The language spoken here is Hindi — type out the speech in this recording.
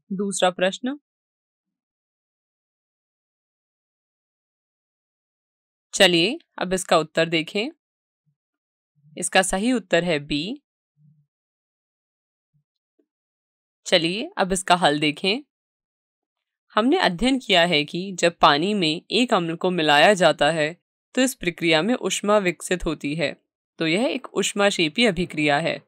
दूसरा प्रश्न, चलिए अब इसका उत्तर देखें। इसका सही उत्तर है बी। चलिए अब इसका हल देखें। हमने अध्ययन किया है कि जब पानी में एक अम्ल को मिलाया जाता है तो इस प्रक्रिया में ऊष्मा विकसित होती है, तो यह एक ऊष्माक्षेपी अभिक्रिया है।